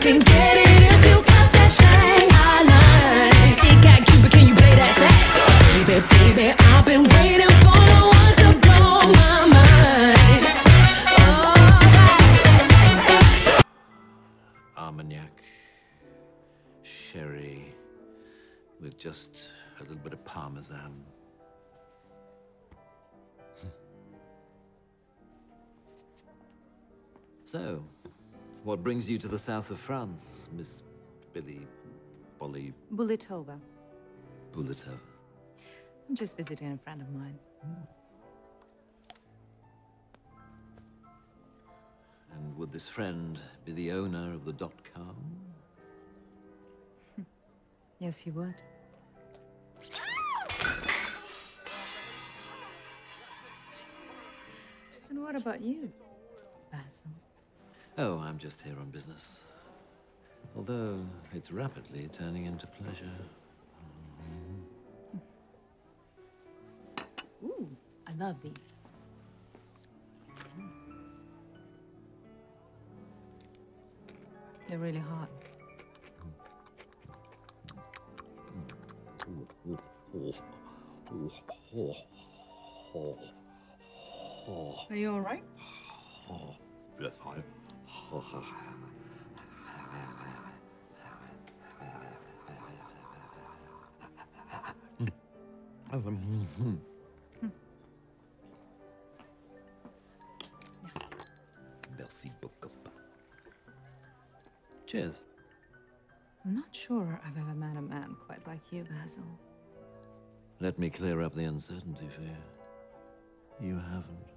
can get it if you got that thing I like. It got Cupid, can you play that sax? Baby, baby, I've been waiting for the one to blow my mind. Armagnac, sherry, with just a little bit of parmesan. So, what brings you to the south of France, Miss Bolly Bulletova. Bulletova? I'm just visiting a friend of mine. And would this friend be the owner of the .com? Yes, he would. And what about you, Basil? Oh, I'm just here on business. Although it's rapidly turning into pleasure. Ooh, I love these. They're really hot. Are you all right? That's fine. Yes. Merci beaucoup. Cheers. I'm not sure I've ever met a man quite like you, Basil. Let me clear up the uncertainty for you. You haven't.